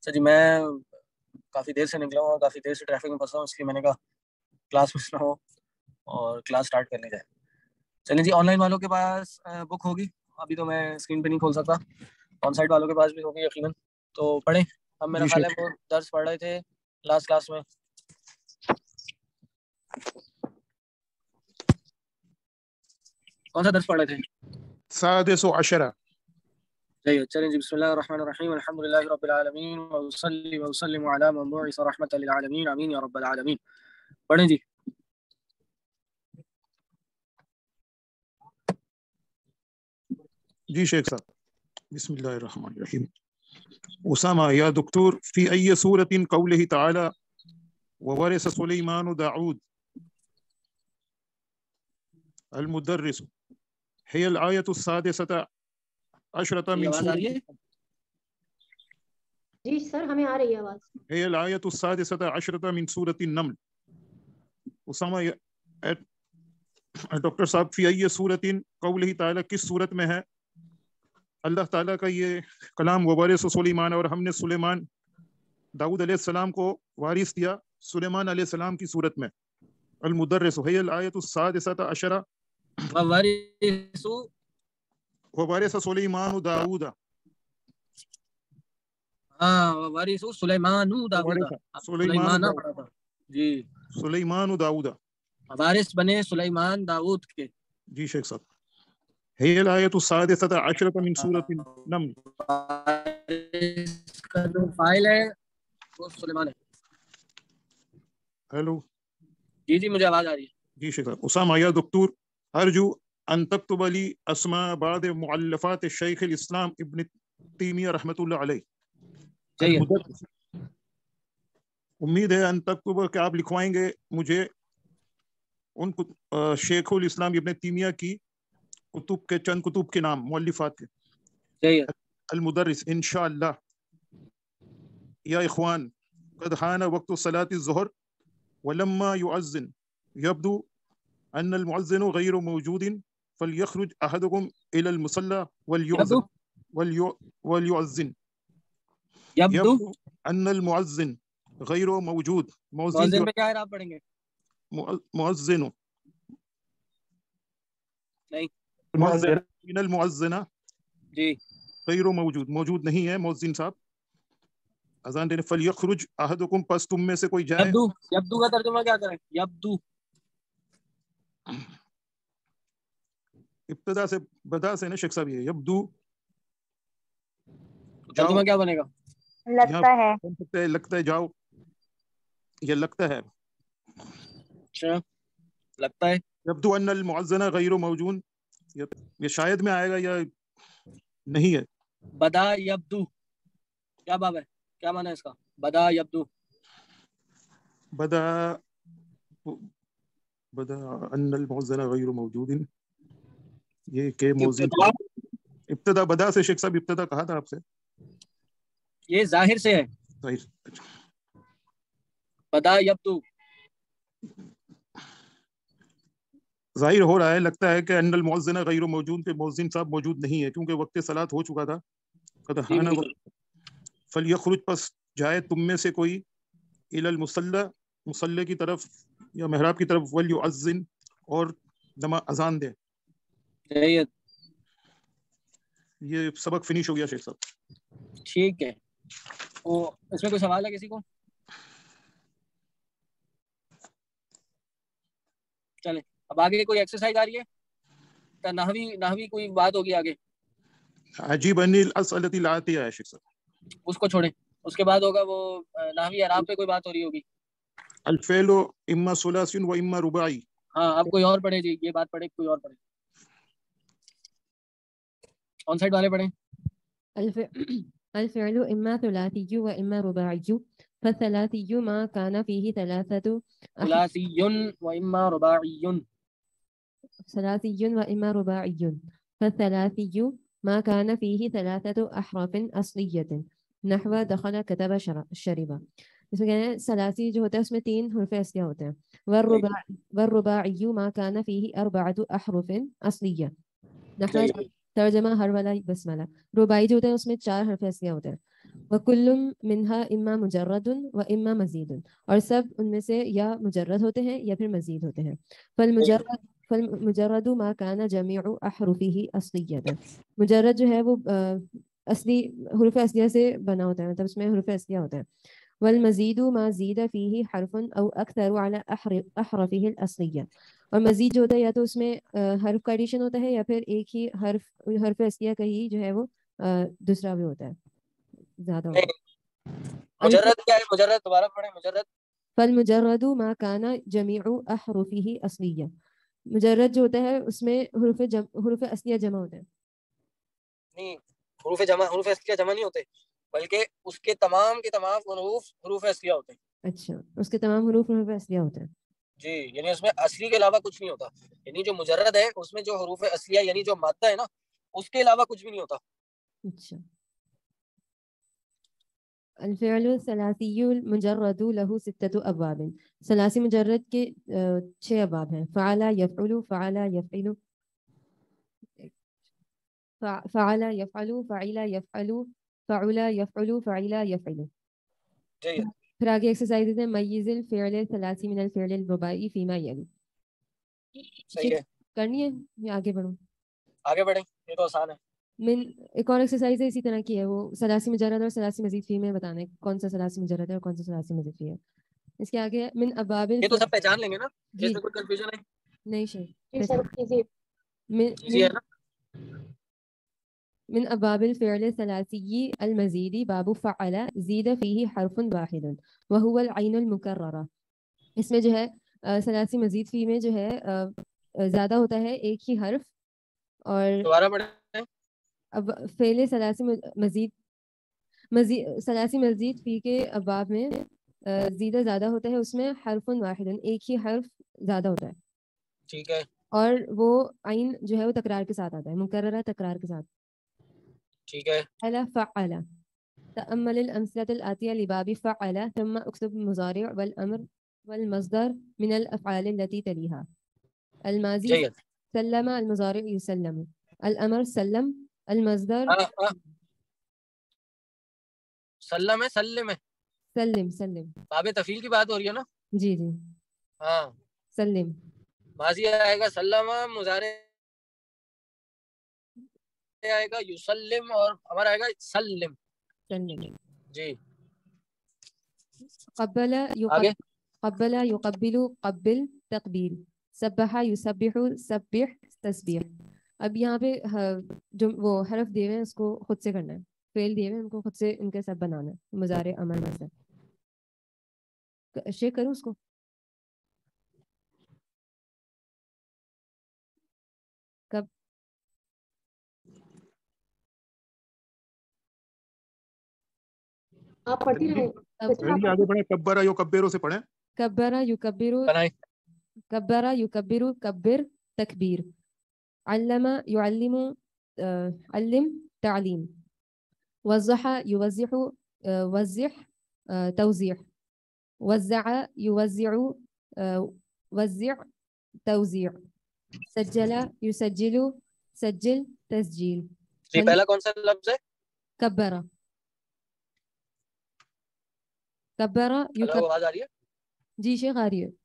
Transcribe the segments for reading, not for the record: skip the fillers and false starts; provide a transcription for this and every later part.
سر جی میں کافی دیر سے نکلا ہوں اور کافی دیر سے ٹریفک میں پھنسا ہوں، اس لیے میں نے کہا کلاس مس نہ ہو اور کلاس سٹارٹ کرنے جائے. چلیں جی، آن لائن والوں کے پاس بک ہوگی، ابھی تو میں اسکرین پہ نہیں کھول سکتا. آن سائٹ والوں کے پاس بھی ہوگی یقیناً، تو پڑھیں. اب میرا خیال ہے وہ درس پڑھ رہے تھے لاسٹ کلاس میں. کون سا درس پڑھ رہے تھے؟ سادس عشرہ. چلیں جی، بسم اللہ الرحمن الرحیم، الحمد للہ رب العالمین وصلی وسلم علی من بعث رحمۃ للعالمین، آمین یا رب العالمین. پڑھیں جی. جی شیخ صاحب، بسم اللہ الرحمن الرحیم. اسامہ یا دکتور، فی ای سورۃ قولہ تعالی وورث سلیمان داؤد المدرس هي الآیۃ السادسۃ عشرۃ من سورۃ. جی سر ہمیں آ رہی ہے آواز. هي الآیۃ السادسۃ عشرۃ من سورۃ النمل. اسامہ ڈاکٹر صاحب، فی ای سورۃ قولہ تعالی، کس صورت میں ہے اللہ تعالیٰ کا یہ کلام وورث سلیمان، اور ہم نے سلیمان داؤد علیہ السلام کو وارث دیا سلیمان علیہ السلام کی صورت میں. المدرس هي الآیۃ السادسۃ عشرہ وورث سلیمان داؤد. وارث سلیمان داؤد، سلیمان پڑھا تھا جی، سلیمان داؤد، وارث بنے سلیمان داؤد کے. جی شیخ صاحب. هي الآیۃ السادسۃ عشرۃ من سورۃ النمل. وارث کا جو فاعل ہے وہ سلیمان ہے. ہیلو. جی جی مجھے آواز آ رہی ہے. جی شیخ صاحب. اسامہ یا دکتور، ارجو ان تکتب لی اسماء بعض مؤلفات الشیخ الاسلام ابن تیمیہ رحمۃ اللہ علیہ. امید ہے ان تکتب کہ آپ لکھوائیں گے مجھے ان شیخ الاسلام ابن تیمیہ کی کتب کے چند کتب کے نام، مؤلفات کے. المدرس انشاءاللہ. یا اخوان، قد حان وقت صلاة الظہر ولما يؤذن يبدو ان المؤذن غیر موجود فليخرج احدكم الى المصلى وليؤذن. يبدو ان المؤذن غیر موجود. مؤذن پہ کیا ہے آپ پڑھیں گے؟ مؤذن نہیں، من المؤذنہ جی غیر موجود، موجود نہیں ہے مؤذن صاحب اذان دینے. فلیخرج احدکم، پس تم میں سے کوئی جائے. یبدو، یبدو کا ترجمہ کیا کریں؟ یبدو ابتدا سے بدا سے نا شیخ صاحب، یہ یبدو ترجمہ کیا بنے گا؟ لگتا ہے، لگتا ہے جاؤ، یہ لگتا ہے. اچھا لگتا ہے. یبدو ان المؤذن غیر موجود، یہ شاید میں آئے گا یا نہیں ہے. بدا یبدو کیا باب ہے، کیا معنی ہے اس کا؟ بدا یبدو، بدا ان المؤذن غیر موجود، یہ کہ موزن ابتدا بدا سے. شیخ صاحب ابتدا کہا تھا آپ سے، یہ ظاہر سے ہے. بدا یبدو ظاہر ہو رہا ہے، لگتا ہے کہ ان المؤذن غیر موجود، کہ مؤذن صاحب موجود نہیں ہے کیونکہ وقت صلاۃ ہو چکا تھا. قد حان فلیخرج، پس جائے تم میں سے کوئی، الی المصلی، مصلی کی طرف یا محراب کی طرف، ولیؤذن، اور اذان دے. یہ سبق فنش ہو گیا شیخ صاحب. ٹھیک ہے. اس میں کوئی سوال ہے کسی کو؟ چلیں اب آگے کوئی ایکسرسائز آ رہی ہے؟ نحوی کوئی بات ہوگی آگے؟ عجیب ان الاسئلۃ الآتیہ ہے شیخ صاحب، اس کو چھوڑیں. اس کے بعد ہوگا وہ نحوی اعراب پہ کوئی بات ہو رہی ہوگی. الفعل اما ثلاثی و اما رباعی. ہاں اب کوئی اور پڑھے جی، یہ بات پڑھے، کوئی اور پڑھے. آن سائڈ والے پڑھیں. الفعل اما ثلاثی و اما رباعی، فالثلاثی ما كان فيه ثلاثة ثلاثی و اما رباعی، ثلاثي وإما رباعي، فالثلاثي ما كان فيه ثلاثة أحرف أصلية، نحو دخل كتب شرب. اس میں کہنا ہے ثلاثی جو ہوتا ہے اس میں 3 حروف اصلیہ ہوتے ہیں. والرباعي ما كان فيه 4 أحرف أصلية، نحو ترجمہ ہر والا بسملہ. رباعی جو ہوتا ہے اس میں 4 حرف اصلیہ ہوتے ہیں. وَكُلٌّ مِنْهَا إِمَّا مُجَرَّدٌ وَإِمَّا مَزِيدٌ، اور سب ان میں سے یا مجرد ہوتے ہیں یا پھر مزید ہوتے ہیں. فالمجرد ما كان جميع أحرفه أصلية، مجرد جو ہے وہ اصلی حروف اصلیہ سے بنا ہوتا ہے، مطلب اس میں حروف اصلیہ ہوتا ہے. والمزید ما زید فيه حرف او اکثر على احرفه الاصلیہ، اور مزید جو ہوتا ہے یا تو اس میں حرف کا ایڈیشن ہوتا ہے یا پھر ایک ہی حرف اصلیہ کا ہی جو ہے وہ دوسرا بھی ہوتا ہے، زیادہ ہوتا ہے. مجرد کیا ہے؟ مجرد دوبارہ پڑھیں. مجرد فالمجرد ما كان جميع احرفه اصلیہ، مجرد جو ہوتا ہے اس میں حروف اصلیہ جمع ہوتے ہیں. نہیں، حروف اصلیہ جمع نہیں ہوتے، بلکہ اس کے تمام حروف اصلیہ ہوتے ہیں. اچھا، اس کے تمام حروف اصلیہ ہوتے ہیں. جی، یعنی اس میں اصلی کے علاوہ کچھ نہیں ہوتا. یعنی جو مجرد ہے اس میں جو حروف اصلیہ یعنی جو مادہ ہے نا، اس کے علاوہ کچھ بھی نہیں ہوتا. اچھا. الفعل الثلاثی المجرد له 6 ابواب، ثلاثی مجرد کے 6 ابواب ہیں. فعل یفعل، فعل یفعل، فعل یفعل، فعل یفعل، فعل یفعل، فعل یفعل. جی، پھر آگے ایکسرسائز ہے میز الفعل الثلاثی من الفعل الرباعی فیما یلی. صحیح ہے. کرنی ہے یا آگے بڑھوں؟ آگے بڑھیں، یہ تو آسان ہے. ایک اور ایکسرسائز ہے اسی طرح کی ہے، وہ ثلاثی مجرد اور ثلاثی مزید فی میں بتانا ہے کون سا ثلاثی مجرد ہے اور کون سا ثلاثی مزید فی ہے. اس کے آگے من ابواب یہ تو سب پہچان لیں گے نا، جی، اس میں کوئی کنفیوژن ہے؟ نہیں شیخ. ایزی ہے نا. من ابواب الفعل الثلاثی المزید باب فعل زید فیہ حرف واحد وهو العین المکررہ. اس میں جو ہے ثلاثی مزید فی میں جو ہے زیادہ ہوتا ہے ایک ہی حرف، اور دوبارہ پڑھیں. اب فعل ثلاثی مزید فی کے ابواب میں زیدہ زیادہ ہوتا ہے، اس میں حرف واحد ایک ہی حرف زیادہ ہوتا ہے. ٹھیک ہے. اور وہ عین جو ہے وہ تکرار کے ساتھ آتا ہے، مکررہ تکرار کے ساتھ. ٹھیک ہے. فعل تأمل الأمثلة الآتية لباب فعل ثم اكتب المضارع والأمر والمصدر من الأفعال التي تليها. الماضي جی. سلم، المضارع يسلم، الأمر سلم، المصدر سلم ہے، سلم ہے، سلم. باب تفعیل کی بات ہو رہی ہے نا. جی جی، ہاں. سلم. ماضی آئے گا سلم، مضارع آئے گا یسلم، اور ہمارا آئے گا سلم. جی. قبل آگے. قبل يقبل قبل تقبیل، سبح یسبح سبح تسبیح. اب یہاں پہ جو وہ حرف دیے ہوئے ہیں اس کو خود سے کرنا ہے، فعل دیے ہوئے ان کو خود سے ان کے سب بنانا ہے، مضارع امر مصدر. شیئر کروں اس کو؟ کب آپ پڑھتی رہیں. آگے بڑھیں. کبرا یکبرو سے پڑھیں. کبرا یکبرو، کبرا یکبرو کبر تکبیر. علم يعلم علم تعلیم. وضح يوضح وضح توضیح. وزع يوزع وزع توزیع. سجل يسجل سجل تسجیل. جی، پہلا کون سا لفظ ہے؟ کبرا. کبرا ہلو، آواز آ رہی ہے؟ جی شیخ آ رہی ہے.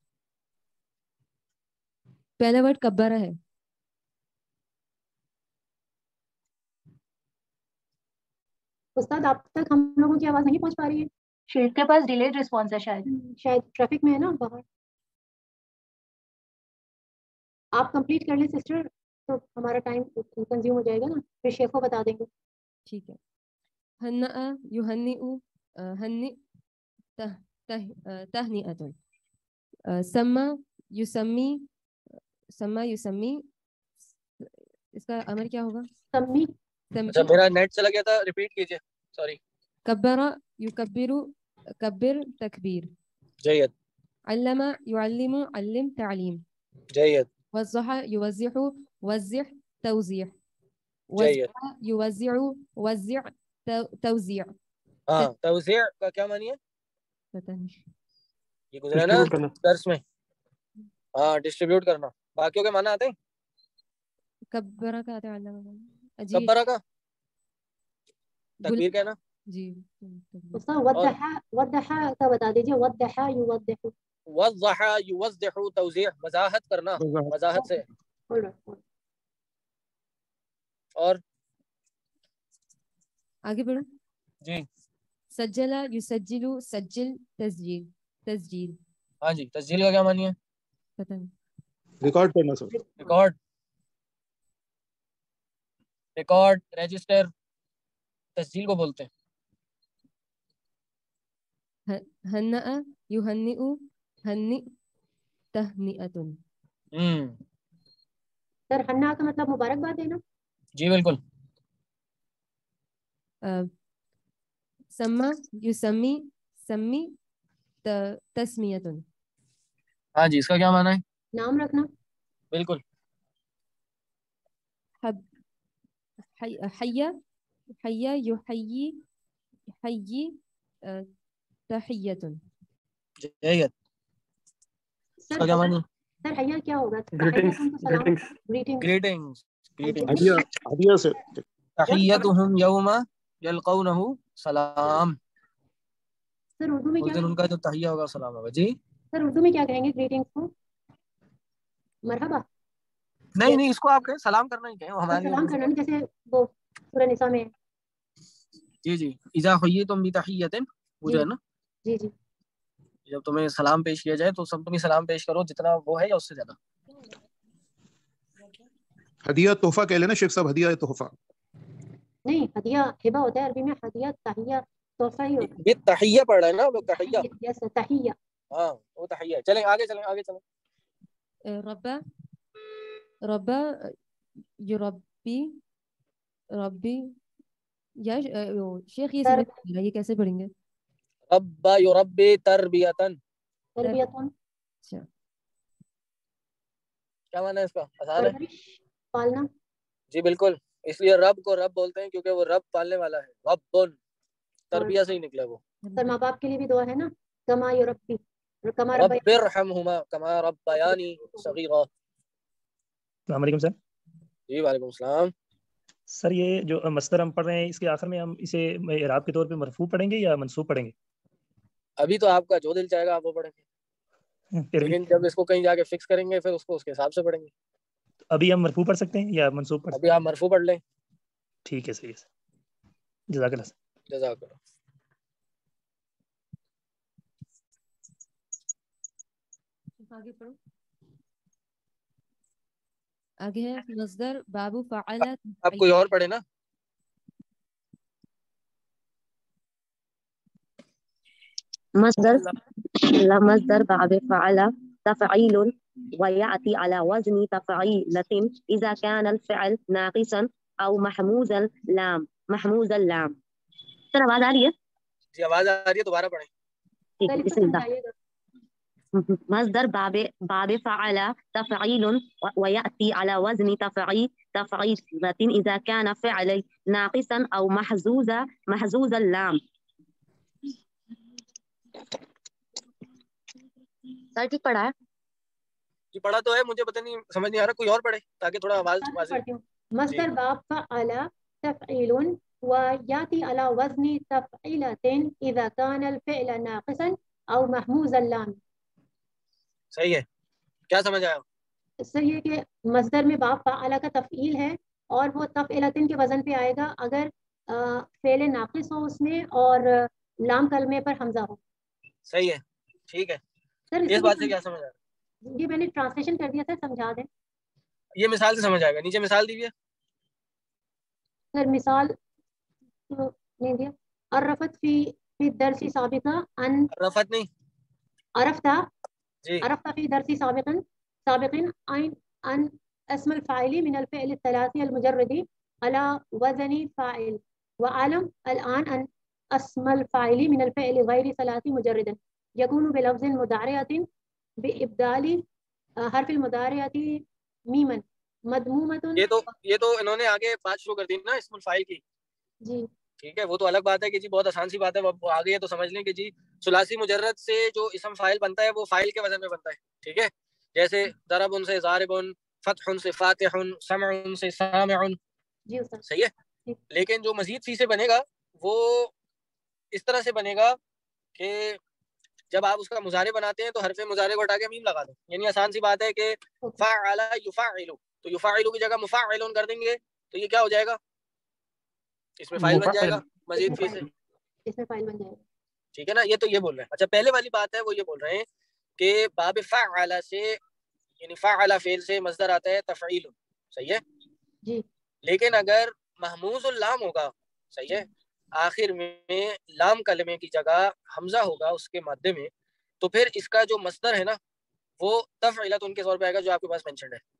پہلا ورڈ کبرا ہے. استاد آپ تک ہم لوگوں کی آواز نہیں پہنچ پا رہی ہے؟ شیخ کے پاس ڈیلیڈ رسپانس ہے شاید ٹریفک میں ہے نا باہر. آپ کمپلیٹ کر لیں سسٹر تو ہمارا ٹائم کنزیوم ہو جائے گا نا، پھر شیخ کو بتا دیں گے. ٹھیک ہے. ہنأ یہنئ ہنئ تہنئۃ. سما یسمی سما یسمی، اس کا امر کیا ہوگا؟ سمی. اچھا، میرا نیٹ چلا گیا تھا، ریپیٹ کیجئے. سوری. کبرا یکبر کبر تکبیر. جید. علم یعلم علم تعلیم. جید. وضح یوضح وضح توضیح. جید. وزع یوزع وزع توزیع. ہاں، توزیع کا کیا معنی ہے؟ پتہ نہیں، یہ گزرا نا درس میں. ہاں، ڈسٹریبیوٹ کرنا. باقیوں کے معنی آتے ہیں؟ کبرا کا آتا ہے علم. کبرا کا تکبیر کہنا. جی استاد وضحا کا بتا دیجیے. وضحا یوضح. وضح یوضح توضیح وضاحت کرنا وضاحت سے. اور آگے بڑھو. جی سجل یسجل سجل تسجیل تسجیل. ہاں جی تسجیل کا کیا معنی ہے؟ پتہ نہیں. ریکارڈ کرنا سر. ریکارڈ ریکارڈ رجسٹر تسجیل کو بولتے ہیں. ہنأ یہنئ ہنئ تہنئۃ. سر ہنا کا مطلب مبارکباد دینا. جی بالکل. سما یسمی سمی تسمیۃ. ہاں جی اس کا کیا معنی ہے؟ نام رکھنا. بالکل. حیا حیا یحیی حیی تحیۃ. جیت اس کا کیا معنی ہے؟ سر حیا کیا ہوگا؟ گریٹنگز. ہدیہ سے. تحیتہم یوم یلقونہ سلام. سر اردو میں اس کیا دن ان کا جو تحیہ ہوگا سلام ہوگا. جی سر اردو میں کیا کہیں گے گریٹنگز کو؟ مرحبا. نہیں اس کو آپ کہیں سلام کرنا ہی کہیں ہماری سلام کرنا نہیں جیسے وہ سورہ نساء میں. جی اذا حییتم بتحیۃ وہ جو ہے نا. جی جب تمہیں سلام پیش کیا جائے تو سب تم سلام پیش کرو جتنا وہ ہے یا اس سے زیادہ. ہدیہ تحفہ کہہ لینا شیخ صاحب. ہدیہ تحفہ نہیں. ہدیہ ہبہ ہوتا ہے عربی میں. ہدیہ تحیہ تحفہ ہی ہوتا یہ تحیہ پڑھ رہے ہیں نا وہ تحیہ. ہے. یس تحیہ. ہاں وہ تحیہ. چلیں آگے چلیں. رب یربی ربی. یا شیخ یہ سمجھ نہیں رہا یہ کیسے پڑھیں گے؟ رب یربی تربیتن. تربیتن اچھا کیا معنی ہے اس کا؟ آسان ہے. پالنا. جی بالکل. اس لیے رب کو رب بولتے ہیں کیونکہ وہ رب پالنے والا ہے. رب تربیہ سے ہی نکلا وہ. سر ماں باپ کے لیے بھی دعا ہے نا. کما یربی کما رب ارحمہما کما ربیانی صغیرا. السلام علیکم سر. جی وعلیکم السلام. سر یہ جو مصدر ہم پڑھ رہے ہیں اس کے آخر میں ہم اسے اعراب کے طور پہ مرفوع پڑھیں گے یا منصوب پڑھیں گے؟ ابھی تو آپ کا جو دل چاہے گا آپ وہ پڑھیں گے لیکن جب اس کو کہیں جا کے فکس کریں گے پھر اس کو اس کے حساب سے پڑھیں گے. ابھی ہم مرفوع پڑھ سکتے ہیں یا منصوب پڑھ سکتے ہیں؟ ابھی آپ مرفوع پڑھ لیں. ٹھیک ہے صحیح ہے. جزاک اللہ. جزاک اللہ. آگے پڑھو. آگے ہے مصدر باب فعل. آپ کوئی اور پڑھے نا. مصدر باب فعل تفعيل ويأتي على وزن تفعيلة إذا كان الفعل ناقصا أو محموز اللام. سر آواز آ رہی ہے؟ جی آواز آ رہی ہے. دوبارہ پڑھیں. ٹھیک ہے بسم اللہ. مصدر باب فعل تفعيل ويأتي على وزن تفعيلة إذا كان فعل ناقصا أو محزوز اللام. سر ٹھیک پڑھا ہے؟ جی پڑھا تو ہے. مجھے پتہ نہیں سمجھ نہیں آ رہا. کوئی اور پڑھے تاکہ تھوڑا آواز واضح. مصدر باب فعل تفعيل ويأتي على وزن تفعيلة إذا كان الفعل ناقصا أو محموز اللام. صحیح ہے. کیا سمجھ آیا؟ صحیح ہے کہ مصدر میں باب فعل کا تفعیل ہے اور وہ تفعیلتن کے وزن پہ آئے گا اگر فعل ناقص ہو اس میں اور لام کلمے پر حمزہ ہو. صحیح ہے. ٹھیک ہے. سر اس بات سے کیا سمجھ آیا؟ یہ میں نے ٹرانسلیشن کر دیا تھا. سمجھا دیں. یہ مثال سے سمجھ آئے گا. نیچے مثال دیجیے. سر مثال نہیں دیا. عرفت فی الدرس سابقا ان عرفت نہیں عرفتا جی عرفت فی درس سابقا ان اسم الفاعل من الفعل الثلاثي المجرد على وزن فاعل وعلم الآن ان اسم الفاعل من الفعل غير ثلاثي مجردا يكون بلفظ مضارعة بإبدال حرف المضارعة میمن مضمومة. یہ تو انہوں نے آگے بات شروع کر دی نا اسم الفاعل کی. جی ٹھیک ہے. وہ تو الگ بات ہے کہ جی بہت آسان سی بات ہے. وہ آگے ہے تو سمجھ لیں کہ جی ثلاثی مجرد سے جو اسم فاعل بنتا ہے وہ فاعل کے وزن میں بنتا ہے. ٹھیک ہے. جیسے ضرب سے ضارب، فتح سے فاتح، سمع سے سامع. جی استاد. صحیح ہے. لیکن جو مزید فی سے بنے گا وہ اس طرح سے بنے گا کہ جب آپ اس کا مضارع بناتے ہیں تو حرف مضارع کو ہٹا کے میم لگا دیں. یعنی آسان سی بات ہے کہ فعل یفعل تو یفعل کی جگہ مفعل کر دیں گے تو یہ کیا ہو جائے گا؟ اس میں فاعل بن جائے گا مزید فی سے. اس میں فاعل بن جائے گا. ٹھیک ہے نا. یہ تو یہ بول رہے ہیں. اچھا پہلے والی بات ہے وہ یہ بول رہے ہیں کہ باب فعل سے یعنی فعل فعل سے مصدر آتا ہے تفعیل. صحیح ہے جی. لیکن اگر محموز اللام ہوگا, صحیح ہے, آخر میں لام کلمے کی جگہ حمزہ ہوگا اس کے مادے میں, تو پھر اس کا جو مصدر ہے نا وہ تفعیلۃ ان کے طور پہ آئے گا جو آپ کے پاس مینشنڈ ہے.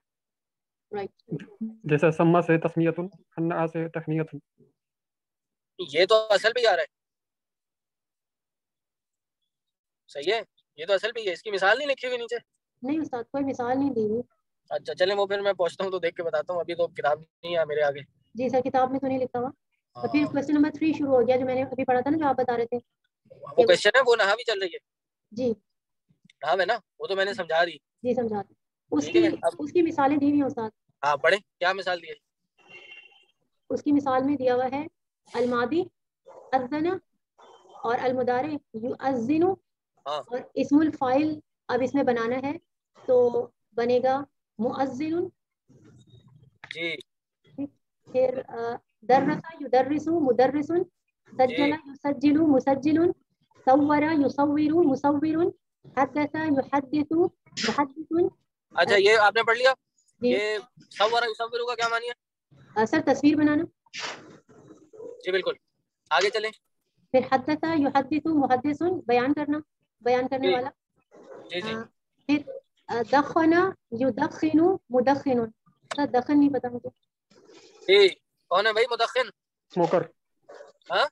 جیسے سما سے تسمیۃ, حنا سے تخنیۃ. یہ تو اصل پہ آ رہا ہے. صحیح ہے, یہ تو اصل پہ ہے. اس کی مثال نہیں لکھی ہوئی نیچے؟ نہیں استاد کوئی مثال نہیں دی ہوئی. اچھا چلیں وہ پھر میں پہنچتا ہوں تو دیکھ کے بتاتا ہوں. ابھی تو کتاب نہیں ہے میرے آگے. جی سر کتاب میں تو نہیں لکھا ہوا. تو پھر کویسچن نمبر 3 شروع ہو گیا جو میں نے ابھی پڑھا تھا نا, جو آپ بتا رہے تھے. وہ کویسچن ہے وہ نحو بھی چل رہی ہے. جی نحو ہے نا, وہ تو میں نے سمجھا دی. جی سمجھا دی. اس کی مثالیں دی ہوئی ہیں استاد. ہاں پڑھیں, کیا مثال دی ہے؟ اس کی مثال میں دیا ہوا ہے الماضی اذن اور المضارع یؤذن, اور اسم الفاعل اب اس میں بنانا ہے تو بنے گا مؤذن. جی. پھر درس یدرس مدرس, سجل یسجل مسجل, صور یصور مصور, حدث یحدث محدث. اچھا یہ آپ نے پڑھ لیا. یہ صور یصور کا کیا معنی ہے؟ سر تصویر بنانا. جی بالکل, آگے چلیں. پھر حدث یحدث محدث, بیان کرنا, بیان کرنے والا. جی جی. پھر دخن یدخن مدخن. سر دخن نہیں پتا مجھے. جی کون ہے بھائی مدخن؟ اسموکر. ہاں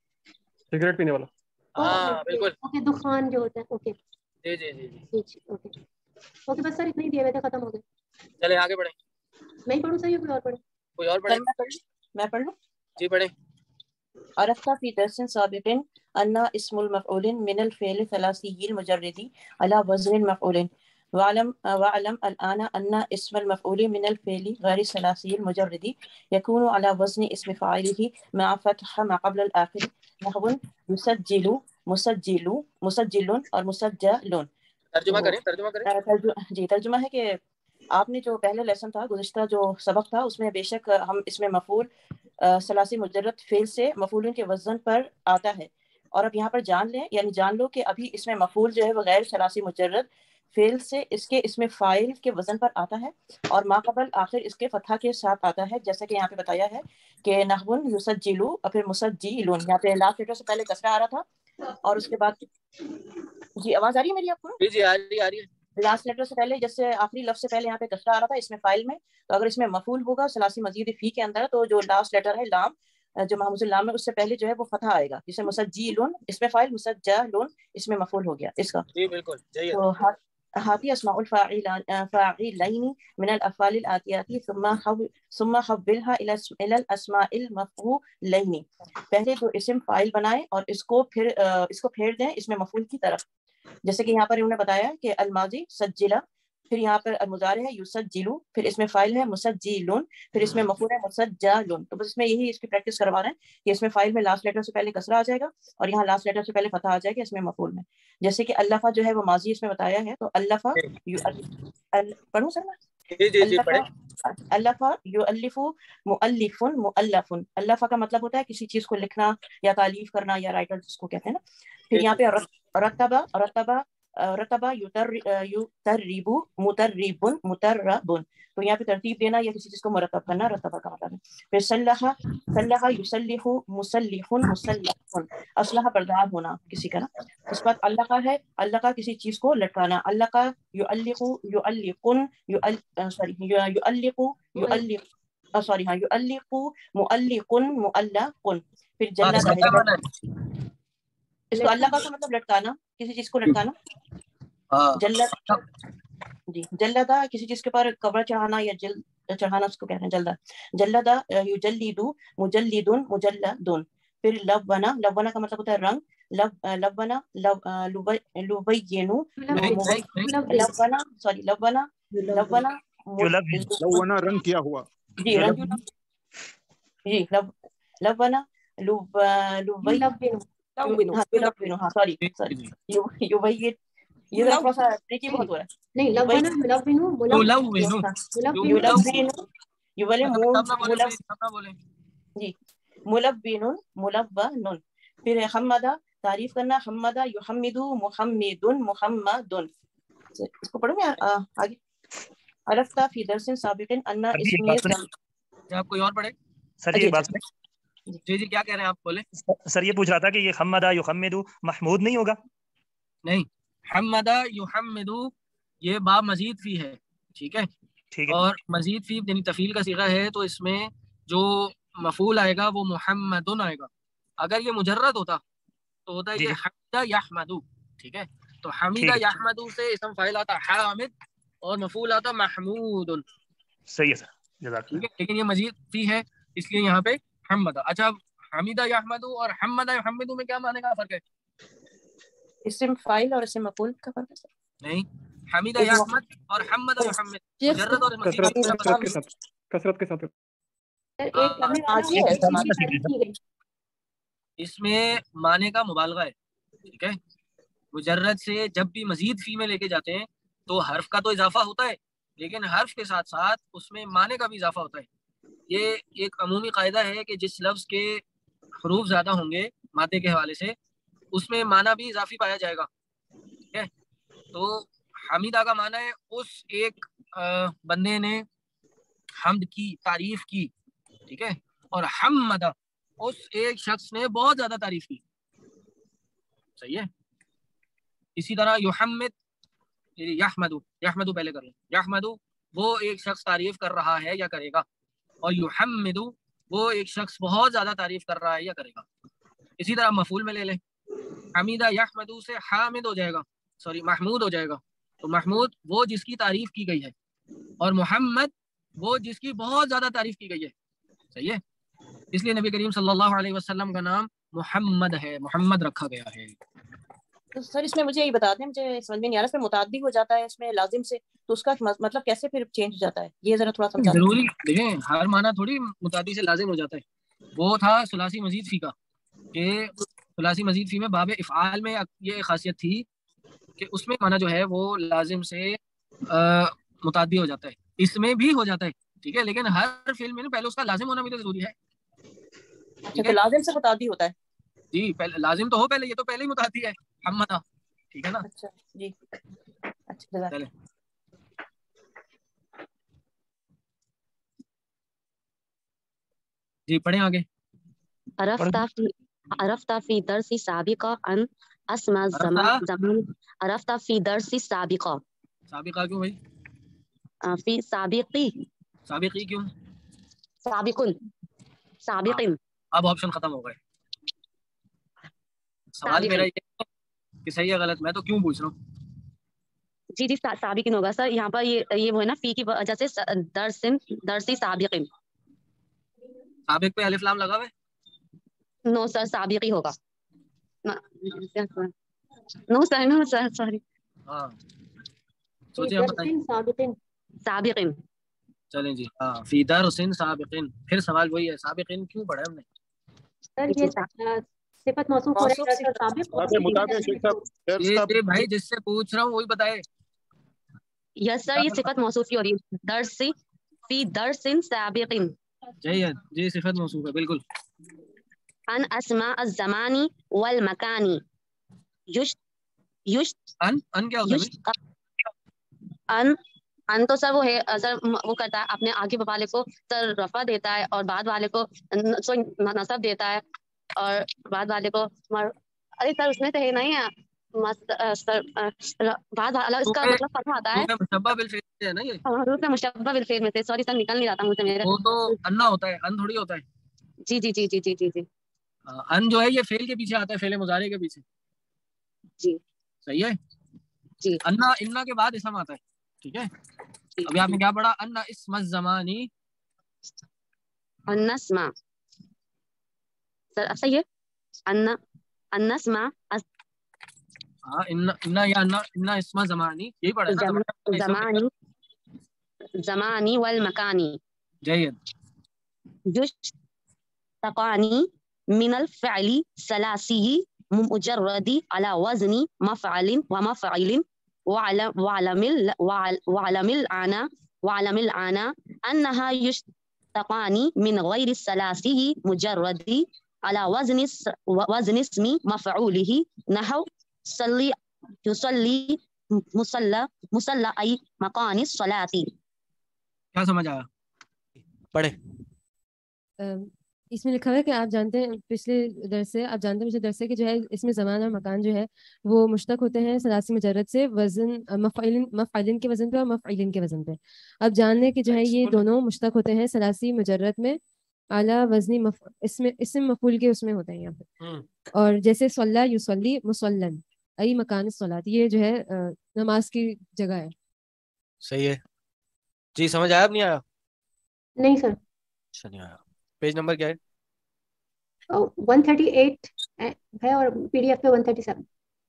سگریٹ پینے والا. ہاں بالکل. اوکے دخان جو ہوتا ہے. اوکے جی جی جی جی. اوکے اوکے بس سر اتنے ہی دیے ہوئے تھے, ختم ہو گئے. چلیں آگے بڑھیں. میں ہی پڑھوں سر یا کوئی اور پڑھے؟ کوئی اور پڑھیں. میں پڑھ لوں. جی پڑھیں. عرفت في درس سابق أن اسم المفعول من الفعل الثلاثي المجرد على وزن المفعول واعلم الآن أن اسم المفعول من الفعل غير الثلاثي المجرد يكون على وزن اسم فاعله مع فتح ما قبل الآخر نحو يسجل مسجل مسجل اور مسجل. ترجمہ کریں. جی ترجمہ ہے کہ آپ نے جو پہلے لیسن تھا, گزشتہ جو سبق تھا, اس میں بے شک ہم اس میں مفعول ثلاثی مجرد فعل سے مفعول کے وزن پر آتا ہے, اور اب یہاں پر جان لیں یعنی جان لو کہ ابھی اس میں مفعول جو ہے وہ غیر ثلاثی مجرد فعل سے اس میں فاعل کے وزن پر آتا ہے, اور ما قبل آخر اس کے فتح کے ساتھ آتا ہے, جیسا کہ یہاں پہ بتایا ہے کہ نحو یسجل اور پھر مسجلون. یہاں پہ لاسٹ لیٹر سے پہلے کسرہ آ رہا تھا اور اس کے بعد. جی آواز آ رہی ہے میری آپ کو؟ جی آ رہی ہے. لاسٹ لیٹر سے پہلے جیسے آخری لفظ سے پہلے یہاں پہ کسرہ آ رہا تھا اس میں فاعل میں, تو اگر اس میں مفعول ہوگا ثلاثی مزید فی کے اندر, تو جو لاسٹ لیٹر ہے لام جو محمود اللام ہے اس سے پہلے جو ہے وہ فتح آئے گا, جسے مسجلون اس میں فاعل, مسجلون اس میں مفعول ہو گیا اس کا. جی بالکل. تو ہاتی اسماء الفاعلین من الافعال الاتیاتی ثم حولها الى الاسماء المفعولین. پہلے تو اسم فاعل بنائیں اور اس کو پھیر دیں اس میں مفعول کی طرف, جیسے کہ یہاں پر انہوں نے بتایا کہ الماضی سجلہ, پھر یہاں پر المضارع ہے یسجلو, پھر اس میں فاعل ہے مسجلون, پھر اس میں مفعول ہے مسجلون. تو بس اس میں یہی اس کی پریکٹس کروا رہے ہیں کہ اس میں فاعل میں لاسٹ لیٹر سے پہلے کسرہ آ جائے گا اور یہاں لاسٹ لیٹر سے پہلے فتح آ جائے گا اس میں مفعول میں. جیسے کہ اللفہ جو ہے وہ ماضی اس میں بتایا ہے, تو اللفہ پڑھوں سر میں؟ اللفہ یؤلف مؤلف مؤلف. اللفہ کا مطلب ہوتا ہے کسی چیز کو لکھنا یا تالیف کرنا یا رائٹر جس کو کہتے ہیں نا. پھر یہاں پہ رتبہ یترب مترب متربن, تو یہاں پہ ترتیب دینا یا کسی چیز کو مرتب کرنا رتبہ کا مطلب ہے. پھر صلح یصلح مصلح مصلح, اسلحہ بردار ہونا کسی کا نا. اس بعد اللہ کا ہے, اللہ کا کسی چیز کو لٹکانا, اللہ کا یعلق یعلقن یعلق مؤلقن مؤلقن. پھر جلد اس کو اللہ کا مطلب لٹکانا, کسی چیز کو لٹکانا. جلد جی جلدہ کسی چیز کے اوپر کور چڑھانا یا جلد چڑھانا, اس کو کہتے ہیں جلدہ. جلدہ یجلد مجلدن مجلدن. پھر لونا, لونا کا مطلب ہوتا ہے رنگ. لونا لونا رنگ کیا ہوا. جی رنگ, جی لونا سوری یبین، یہ ذرا تھوڑا سا ٹرکی بہت ہو رہا ہے. نہیں لبنا جی ملبن ملبن. پھر حمدہ تعریف کرنا، حمدہ یحمدو محمد محمد. اس کو پڑھوں میں آگے. عرفتہ فی درس سابق ان اسمیت. آپ کوئی اور پڑھے سر؟ یہ بات جی جی کیا کہہ رہے ہیں آپ؟ بولے سر. یہ پوچھ رہا تھا کہ یہ حمدہ یحمدو محمود نہیں ہوگا؟ نہیں، حمدہ یحمدو یہ با مزید فی ہے، ٹھیک ہے. اور مزید فی یعنی تفعیل کا صیغہ ہے، تو اس میں جو مفعول آئے گا وہ محمدن آئے گا. اگر یہ مجرد ہوتا تو ہوتا ہے یہ حمدہ یحمدو، ٹھیک ہے. تو حمیدہ یحمدو سے اسم فاعل آتا حامد اور مفعول آتا محمود. صحیح ہے سر، جزاک اللہ. لیکن یہ مزید فی ہے اس لیے یہاں پہ حمدہ. اچھا حمیدہ یحمدو اور حمدہ یحمدو میں کیا معنی کا فرق ہے؟ اسم فاعل اور اسم مفعول کا فرق ہے سر. نہیں، حمیدہ یحمد اور حمدہ یحمد مجرد اور کثرت کے ساتھ اس میں معنی کا مبالغہ ہے، ٹھیک ہے. مجرد سے جب بھی مزید فی میں لے کے جاتے ہیں تو حرف کا تو اضافہ ہوتا ہے، لیکن حرف کے ساتھ ساتھ اس میں معنی کا بھی اضافہ ہوتا ہے. یہ ایک عمومی قاعدہ ہے کہ جس لفظ کے حروف زیادہ ہوں گے مادے کے حوالے سے اس میں معنی بھی اضافی پایا جائے گا، ٹھیک ہے. تو حمیدہ کا معنی ہے اس ایک بندے نے حمد کی، تعریف کی، ٹھیک ہے. اور حمدہ اس ایک شخص نے بہت زیادہ تعریف کی، صحیح ہے. اسی طرح یحمد یحمدو پہلے کر لیں. یحمدو وہ ایک شخص تعریف کر رہا ہے یا کرے گا، اور یحمدو وہ ایک شخص بہت زیادہ تعریف کر رہا ہے یا کرے گا. اسی طرح مفعول میں لے لیں. حمیدہ یحمدو سے حامد ہو جائے گا، سوری محمود ہو جائے گا. تو محمود وہ جس کی تعریف کی گئی ہے، اور محمد وہ جس کی بہت زیادہ تعریف کی گئی ہے، صحیح ہے. اس لیے نبی کریم صلی اللہ علیہ وسلم کا نام محمد ہے، محمد رکھا گیا ہے. تو سر اس میں مجھے یہ بتا دیں، مجھے سمجھ میں نہیں آ رہا، اس میں متعدی ہو جاتا ہے اس میں لازم سے، تو اس کا مطلب کیسے پھر چینج ہو جاتا ہے؟ یہ ذرا تھوڑا سمجھا دیں. ضروری دیکھیں ہر معنی تھوڑی متعدی سے لازم ہو جاتا ہے. وہ تھا ثلاثی مزید فی کا، کہ ثلاثی مزید فی میں باب افعال میں یہ خاصیت تھی کہ اس میں معنی جو ہے وہ لازم سے متعدی ہو جاتا ہے. اس میں بھی ہو جاتا ہے، ٹھیک ہے، لیکن ہر فعل میں پہلے اس کا لازم ہونا بھی تو ضروری ہے. تو لازم سے متعدی ہوتا ہے؟ جی پہلے لازم تو ہو، پہلے یہ تو پہلے ہی متعدی ہے حمدہ، ٹھیک ہے نا. اچھا جی، اچھا چلیں جی پڑھیں آگے. عرفت فی درس سابقہ ان اسماء زمان. عرفت فی درس سابقہ. سابقہ کیوں بھائی؟ فی سابقی. سابقی کیوں؟ سابقن. سابقن. اب آپشن ختم ہو گئے. سوال میرا یہ کہ صحیح ہے غلط، میں تو کیوں پوچھ رہا ہوں. جی جی سابقن ہوگا سر. یہاں پر یہ وہ ہے نا فی کی وجہ سے درسی سابقن. سابق پہ الف لام لگا ہوا ہے؟ نو سر سابقی ہوگا. No sir sorry. ہاں سوچیں بتائیں. سابقن. چلیں جی ہاں فی درسن سابقن. پھر سوال وہی ہے، سابقن کیوں پڑھا ہم نے؟ سر یہ صفت موصوف ہو رہا ہے سابق بھائی جس سے پوچھ رہا ہوں وہی بتائے. یس سر یہ صفت موصوف ہو رہی ہے، درس فی درسن سابقن. جی صفت موصوف ہے بالکل. ان اسماء الزمانی والمکانی. ان کیا ہوتا ہے؟ ان تو سر وہ ہے سر، وہ کرتا ہے اپنے آگے والے کو سر رفع دیتا ہے اور بعد والے کو نصب دیتا ہے، اور بعد والے کو ارے سر اس میں تو ہے نہیں ہے بعد والا اس کا مطلب فرق آتا ہے. مشبہ بالفعل ہے نا یہ، حروف مشبہ بالفعل میں سے. سوری سر نکل نہیں رہا تھا مجھ سے میرے. وہ تو انا ہوتا ہے، ان تھوڑی ہوتا ہے. جی جی جی جی جی جی جی. ان جو ہے یہ فعل کے پیچھے آتا ہے، فعل مضارع کے پیچھے. جی صحیح ہے جی. انا کے بعد اسم آتا ہے، ٹھیک ہے. ابھی آپ نے کیا پڑھا؟ ان اسم الزمانی. ان اسما سر صحیح ہے. ان اسما ہاں ان یا ان اسم زمانی یہی پڑھا ہے نا. زمانی والمکانی. جید. یشتقانی من الفعل ثلاثی مجرد على وزن مفعل ومفعل وعلم العنا أنها يشتقان من غير الثلاثي مجرد على وزن اسم مفعوله نحو صلي يصلي مصلى أي مكان الصلاة. کیا سمجھ آیا؟ پڑھے. اس میں لکھا ہوا ہے کہ آپ جانتے ہیں پچھلے درس سے کہ جو ہے اس میں زمان اور مکان جو ہے وہ مشتق ہوتے ہیں ثلاثی مجرد سے وزن مفعلن کے وزن پہ اور مفعلن کے وزن پہ. اب جان لیں کہ جو ہے یہ دونوں مشتق ہوتے ہیں ثلاثی مجرد میں اعلیٰ وزنی اسم مفعول کے اس میں ہوتے ہیں یہاں پہ. اور جیسے صلی یصلی مصلن ای مکان الصلاۃ یہ جو ہے نماز کی جگہ ہے. صحیح ہے جی. سمجھ آیا اب نہیں آیا؟ نہیں سر. اچھا نہیں آیا. پیج نمبر کیا ہے؟ 138 ہے اور پی ڈی ایف پہ 137.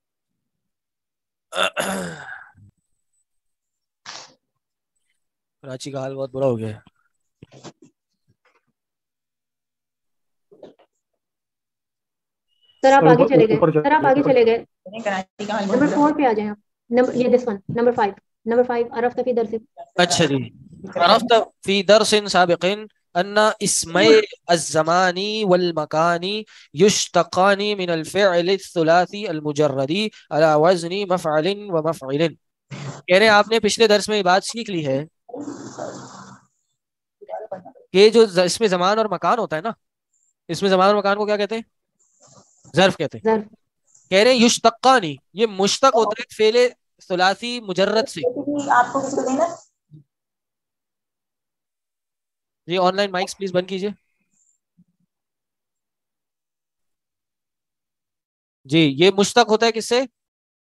کراچی کا حال بہت برا ہو گیا ہے. سر آپ آگے چلے گئے. نمبر 4 پہ آ جائیں آپ. یہ دس ون نمبر 5 عرفت فی درس. اچھا جی. عرفت فی درس سابق ان اسمي الزمان والمكان يشتقان من الفعل الثلاثي المجرد على وزن مفعل ومفعل. کہہ رہے ہیں آپ نے پچھلے درس میں یہ بات سیکھ لی ہے کہ جو اس میں زمان اور مکان ہوتا ہے نا، اس میں زمان اور مکان کو کیا کہتے ہیں؟ ظرف کہتے ہیں. کہہ رہے ہیں یشتقانی یہ مشتق ہوتا ہے فعل ثلاثی مجرد سے. جی آن لائن مائکس پلیز بند کیجئے. جی یہ مشتق ہوتا ہے کس سے؟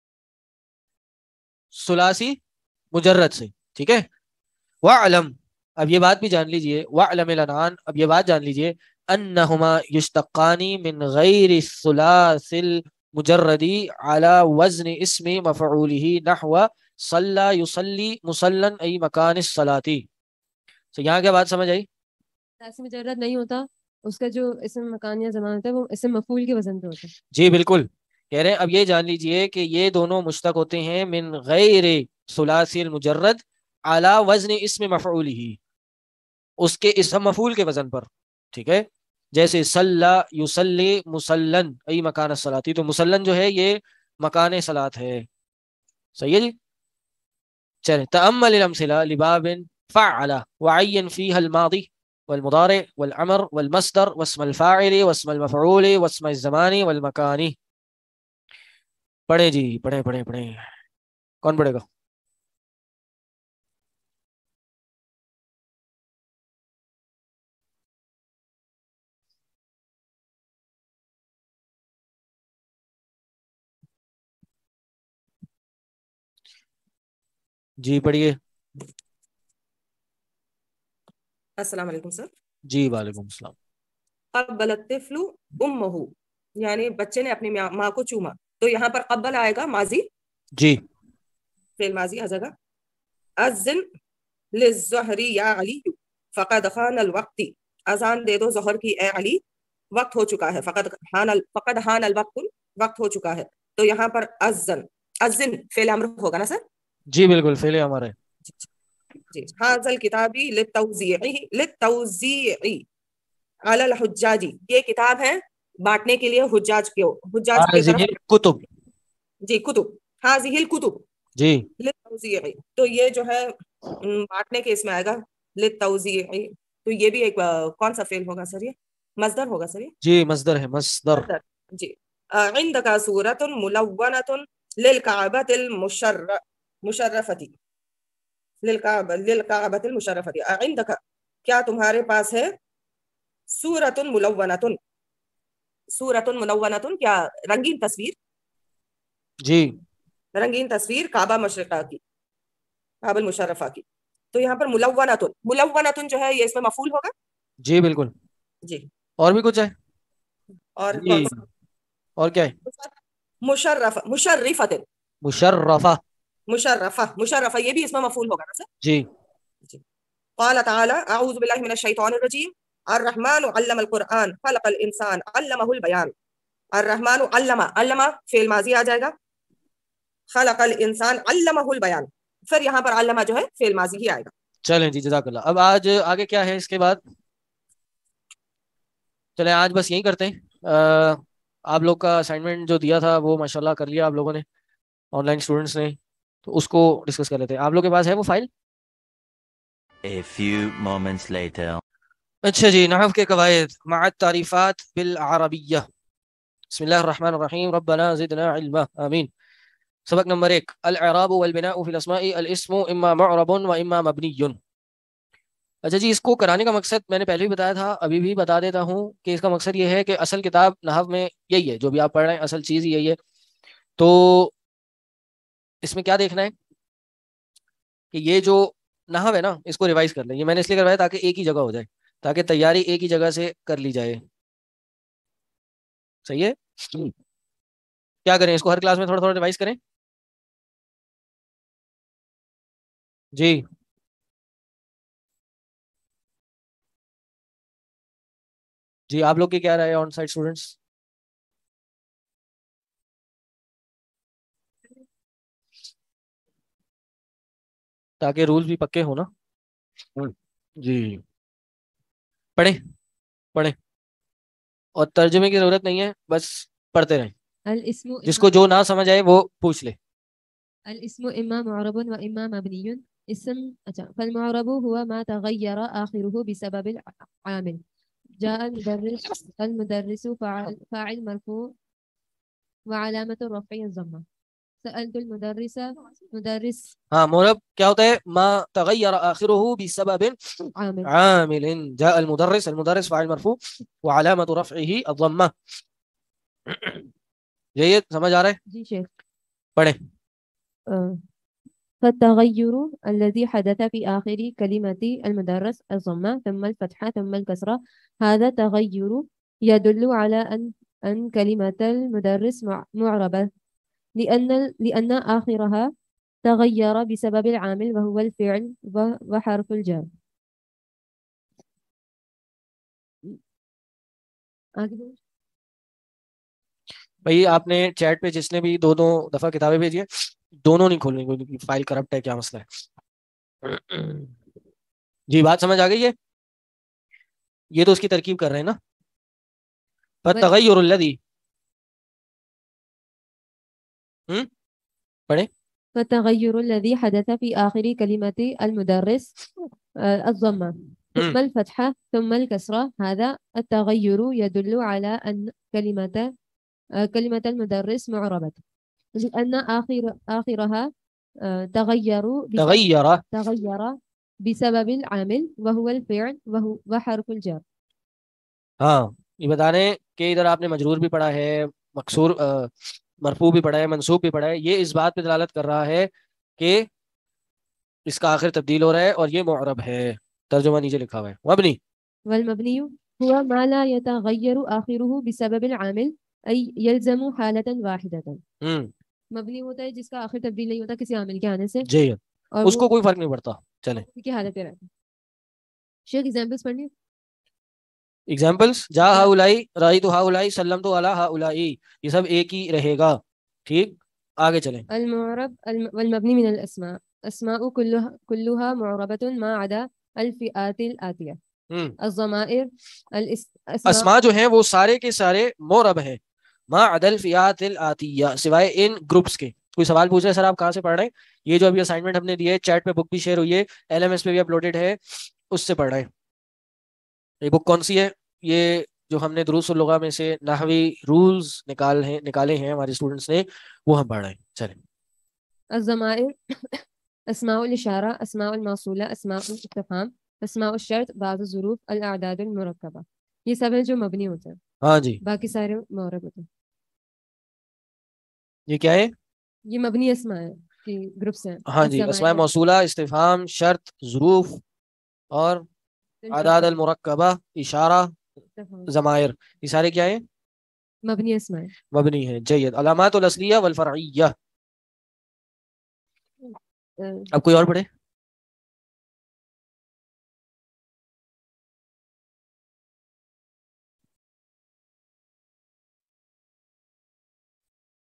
ثلاثی مجرد سے. ٹھیک ہے. وَعْلَمْ اب یہ بات بھی جان لیجئے. وَعْلَمِ الْآن اب یہ بات جان لیجئے أَنَّهُمَا يُشْتَقَّانِ مِنْ غَيْرِ الثُّلَاثِ الْمُجَرَّدِ عَلَى وَزْنِ اسْمِ مَفْعُولِهِ نَحْوَ صَلَّى يُصَلِّي مُصَلًّى أي مكان الصلاة. تو یہاں کیا بات سمجھ آئی؟ ثلاثی مجرد نہیں ہوتا، اس کا جو اسم مکان یا زمان ہوتا ہے وہ اسم مفعول کے وزن پہ ہوتا ہے. جی بالکل. کہہ رہے ہیں اب یہ جان لیجئے کہ یہ دونوں مشتق ہوتے ہیں من غیر ثلاثی المجرد علی وزن اسم مفعوله اس کے اسم مفعول کے وزن پر. ٹھیک ہے. جیسے صلی یصلی مصلن ای مکان الصلاۃ، تو مصلن جو ہے یہ مکان صلاۃ ہے. صحیح ہے جی. چلیں تأمل الامثلہ لباب فعل وعین فیها الماضی والمضارع والامر والمصدر واسم الفاعل واسم المفعول واسم الزمان والمکان. پڑھیں جی پڑھیں. کون پڑھے گا؟ جی پڑھیے. السلام علیکم سر. جی وعلیکم السلام. قبل الطفل امه یعنی بچے نے اپنی ماں کو چوما، تو یہاں پر قبل آئے گا ماضی. جی فعل ماضی آ جائے گا. اذن للظہر یا علی فقد خان الوقت، اذان دے دو ظہر کی اے علی، وقت ہو چکا ہے. فقد حان الوقت وقت ہو چکا ہے. تو یہاں پر اذن فعل امر ہوگا نا سر؟ جی بالکل فعل امر ہے. جی. ھذا الکتاب للتوزیع علی الحجاج، یہ کتاب ہے بانٹنے کے لیے حجاج کی طرف. کتب. جی کتب. ھذہ الکتب جی للتوزیع، تو یہ جو ہے بانٹنے کے اس میں آئے گا للتوزیع. تو یہ بھی ایک کون سا فعل ہوگا سر؟ یہ مصدر ہوگا سر. یہ جی مصدر ہے. مصدر. جی. عندک سورۃ ملونۃ للکعبۃ المشرفۃ للکعبۃ المشرفۃ. عندک کیا تمہارے پاس ہے سورۃ ملونۃ، سورۃ ملونۃ کیا رنگین تصویر. جی رنگین تصویر کعبہ مشرقہ کی، کعبہ المشرفہ کی. تو یہاں پر ملونۃ جو ہے یہ اس میں مفعول ہوگا. جی بالکل. جی. اور بھی کچھ ہے؟ اور جی. اور کیا ہے؟ مشرفہ یہ بھی اس میں مفعول ہوگا نا سر؟ جی. قال تعالی اعوذ باللہ من الشیطان الرجیم الرحمن علم القرآن خلق الانسان علمہ البیان. الرحمن علما، علما فعل ماضی آ جائے گا. خلق الانسان علمہ البیان، پھر یہاں پر علمہ جو ہے فعل ماضی ہی آئے گا. چلیں جی جزاک اللہ. اب آج آگے کیا ہے اس کے بعد؟ چلیں آج بس یہی کرتے ہیں. آپ لوگ کا اسائنمنٹ جو دیا تھا وہ ماشاءاللہ کر لیا آپ لوگوں نے، آن لائن اسٹوڈنٹس نے، تو اس کو ڈسکس کر لیتے ہیں. آپ لوگ کے پاس ہے وہ file? A few moments later. اچھا جی، نحو کے قواعد مع التعریفات بالعربیہ. بسم اللہ الرحمن الرحیم، ربنا زدنا علما، آمین. سبق نمبر 1، الاعراب والبناء فی الاسماء، الاسم اما معرب و اما مبنی. اچھا جی، اس کو کرانے کا مقصد میں نے پہلے بھی بتایا تھا، ابھی بھی بتا دیتا ہوں کہ اس کا مقصد یہ ہے کہ اصل کتاب نحو میں یہی ہے، جو بھی آپ پڑھ رہے ہیں اصل چیز یہی ہے. تو اس میں کیا دیکھنا ہے کہ یہ جو نحو ہے نا اس کو ریوائز کر لیں. یہ میں نے اس لیے کروایا تاکہ ایک ہی جگہ ہو جائے، تاکہ تیاری ایک ہی جگہ سے کر لی جائے. صحیح ہے؟ کیا کریں، اس کو ہر کلاس میں تھوڑا تھوڑا ریوائز کریں. جی جی، آپ لوگ کی کیا رائے ہے آن سائٹ اسٹوڈنٹس؟ تاکہ رولز بھی پکے ہوں نا. جی پڑھیں پڑھیں، اور ترجمے کی ضرورت نہیں ہے، بس پڑھتے رہیں. الاسم جس کو جو نہ سمجھ آئے وہ پوچھ لے. الاسم اما معرب و اما مبنی. اسم اچھا، فالمعرب هو ما تغير آخره بسبب العامل. جاء المدرس فاعل مرفوع وعلامة الرفع الضمة. سألت المدرس مدرس. ہاں، معرب کیا ہوتا ہے؟ ما تغیر آخرہ بسبب عامل. جاء المدرس، المدرس فاعل مرفوع وعلامة رفعه الضمة. یہ سمجھ آ رہا ہے؟ جی شیخ. پڑھیں. فالتغير الذي حدث في آخر كلمة المدرس الضمة ثم الفتحة ثم الكسرة، هذا تغير يدل على أن كلمة المدرس معربة لأن آخرها تغير بسبب العامل وهو الفعل وحرف الجر. بھائی آپ نے چیٹ پہ جس نے بھی دو دفعہ کتابیں بھیجی ہیں، دونوں نہیں کھولنی، کوئی فائل کرپٹ ہے، کیا مسئلہ ہے؟ جی بات سمجھ آ گئی ہے؟ یہ تو اس کی ترکیب کر رہے ہیں نا. فالتغیر الذی پڑھیں. فالتغير الذي حدث في آخر كلمة المدرس الضمة ثم الفتحة ثم الكسرة، هذا التغير يدل على أن كلمة المدرس معربة لأن آخرها تغير بسبب العامل وهو الفعل وحرف الجر. ہاں، یہ بتا رہے ہیں کہ ادھر آپ نے مجرور بھی پڑھا ہے، مکسور مرفوع بھی پڑھا ہے، منصوب بھی پڑھا ہے. یہ اس بات پہ دلالت کر رہا ہے کہ اس کا آخر تبدیل ہو رہا ہے اور یہ معرب ہے. ترجمہ نیچے لکھا ہوا ہے. مبنی والمبني هو ما لا يتغير آخره بسبب العامل أي يلزم حالة واحدة. مبنی ہوتا ہے جس کا آخر تبدیل نہیں ہوتا کسی عامل کے آنے سے، جی، اور اس کو کوئی فرق نہیں پڑتا. چلیں کی حالت پہ رہتا ہے. شیخ ایگزامپلس پڑھنی. ایگزامپلس: جا ہاؤلائی، رأیت ہاؤلائی، سلمت علی ہاؤلائی. یہ سب ایک ہی رہے گا. ٹھیک، آگے چلیں. المعرب والمبني من الأسماء، أسماء كلها معربة ما عدا الفئات الآتية. الضمائر اسماء جو ہیں وہ سارے کے سارے معرب ہیں، ما عدا الفئات الآتیہ، سوائے ان گروپس کے. کوئی سوال پوچھ رہے ہیں سر آپ کہاں سے پڑھ رہے ہیں؟ یہ جو ابھی اسائنمنٹ ہم نے دی ہے چیٹ پہ، بک بھی شیئر ہوئی ہے، LMS پہ بھی اپلوڈڈ ہے، اس سے پڑھ رہے ہیں. یہ بک کون سی ہے؟ یہ جو ہم نے دروس اللغہ میں سے نحوی رولز نکالے ہیں ہمارے اسٹوڈنٹس نے، وہ ہم پڑھ رہے ہیں. چلیں. الضمائر اسماء الاشارہ، اسماء الموصولہ، اسماء الاستفہام، اسماء الشرط، بعض الظروف، الاعداد المرکبہ. یہ سب ہے جو مبنی ہوتا ہے. ہاں جی. باقی سارے معرب ہوتے ہیں. یہ کیا ہے؟ یہ مبنی اسماء ہے کہ گروپس ہیں. ہاں جی، اسماء موصولہ، استفہام، شرط، ظروف اور اعداد المرکبہ، اشارہ، ضمائر، یہ سارے کیا ہیں؟ مبنی اسماء. مبنی ہیں. جید. علامات الاصلیہ والفرعیہ. اب کوئی اور پڑھے.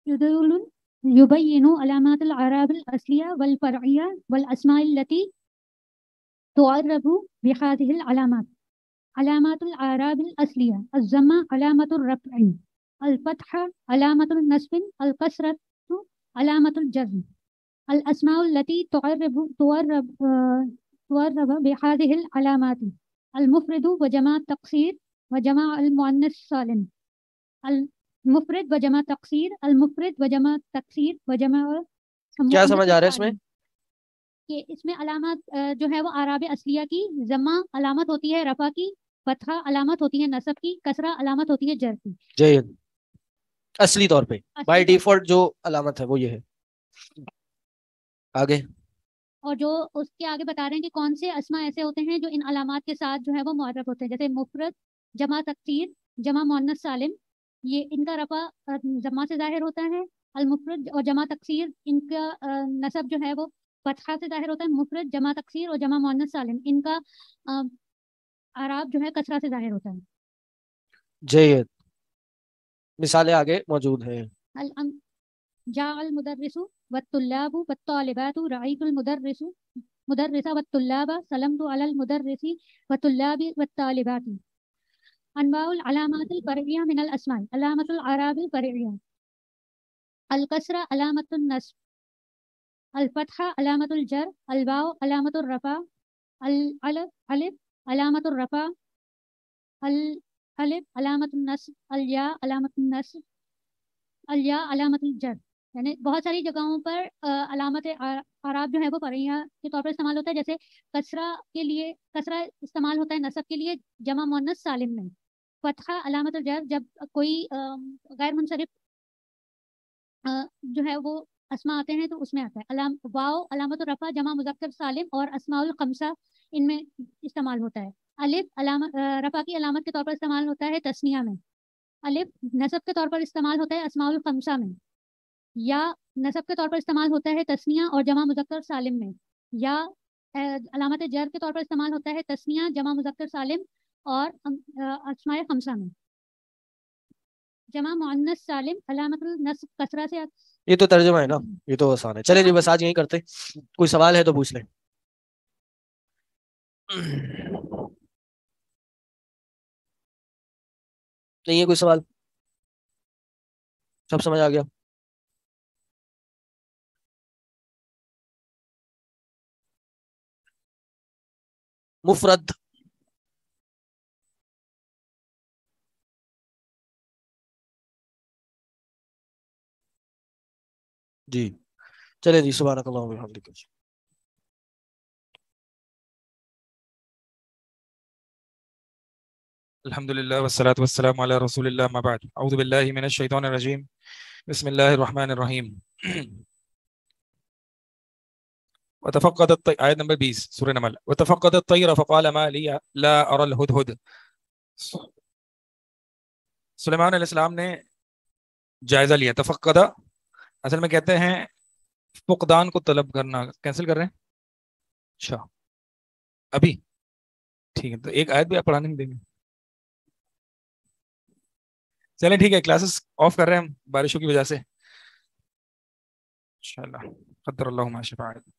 يدل يبين علامات الأعراب الأصلية والفرعية والأسماء التي تعرف بهذه العلامات. علامات الأعراب الأصلية: الضمة علامة الرفع، الفتحة علامة النصب، الكسرة علامة الجر. الأسماء التي تعرف بهذه العلامات: المفرد وجمع التقصير وجمع المؤنث السالم. المفرد وجمع تقصیر، المفرد وجمع تقصیر وجمع. کیا سمجھ آ رہا ہے اس میں؟ کہ اس میں علامات جو ہے وہ اعراب اصلیہ کی، ضمہ علامت ہوتی ہے رفع کی، فتحہ علامت ہوتی ہے نصب کی، کسرہ علامت ہوتی ہے جر کی. جی اصلی طور پہ بائی ڈیفالٹ جو علامت ہے وہ یہ ہے. آگے اور جو اس کے آگے بتا رہے ہیں کہ کون سے اسماء ایسے ہوتے ہیں جو ان علامات کے ساتھ جو ہے وہ معرب ہوتے ہیں، جیسے مفرد، جمع تکثیر، جمع مؤنث سالم، یہ ان کا رفع ضمہ سے ظاہر ہوتا ہے. المفرد اور جمع تکثیر ان کا نصب جو ہے وہ فتحہ سے ظاہر ہوتا ہے. مفرد، جمع تکثیر اور جمع مؤنث سالم ان کا اعراب جو ہے کسرہ سے ظاہر ہوتا ہے. جی مثالیں آگے موجود ہیں. جاء المدرس والطلاب والطالبات، رأيت المدرس مدرسة والطلاب، سلمت على المدرس والطلاب والطالبات. انواع العلامات الفرعية من الأسماء: علامة الأعراب الفرعية: الكسرة علامة النصب، الفتحة علامة الجر، الواو علامة الرفع، الألف علامة الرفع، الألف علامة النصب، الياء علامة النصب، الیا علامت الجر. یعنی بہت ساری جگہوں پر علامت اعراب جو ہے وہ فرعیہ کے طور پر استعمال ہوتا ہے. جیسے کسرہ کے لیے کسرہ استعمال ہوتا ہے نصب کے لیے جمع مؤنث سالم میں. فتحہ علامت الجر جب کوئی غیر منصرف جو ہے وہ اسماء آتے ہیں تو اس میں آتا ہے. واو علامت الرفع جمع مذکر سالم اور اسماء الخمسہ ان میں استعمال ہوتا ہے. الف علامت رفع کی علامت کے طور پر استعمال ہوتا ہے تثنیہ میں. الف نصب کے طور پر استعمال ہوتا ہے اسماء الخمسہ میں. یا نصب کے طور پر استعمال ہوتا ہے تثنیہ اور جمع مذکر سالم میں. یا علامت جر کے طور پر استعمال ہوتا ہے تثنیہ جمع مذکر سالم اور اسماء خمسہ میں. جمع مؤنث سالم علامت النصب کسرہ سے. یہ تو ترجمہ ہے نا، یہ تو آسان ہے. چلیں جی بس آج یہیں کرتے. کوئی سوال ہے تو پوچھ لیں. نہیں ہے کوئی سوال؟ سب سمجھ آ گیا؟ مفرد جی چلے جی. سبحانک اللہم و بحمدک. الحمد لله والصلاة والسلام على رسول الله ما بعد. أعوذ بالله من الشيطان الرجيم. بسم الله الرحمن الرحيم. وتفقد الطير، آية نمبر 20 سورة نمل. وتفقد الطير فقال ما لي لا أرى الهدهد. سلیمان علیہ السلام نے جائزہ لیا. تفقد اصل میں کہتے ہیں فقدان کو طلب کرنا. کینسل کر رہے ہیں؟ اچھا ابھی ٹھیک ہے. تو ایک آیت بھی آپ پڑھانے نہیں دیں گے؟ چلیں ٹھیک ہے. کلاسز آف کر رہے ہیں ہم بارشوں کی وجہ سے. انشاءاللہ قدر اللہ ما شاء فعل.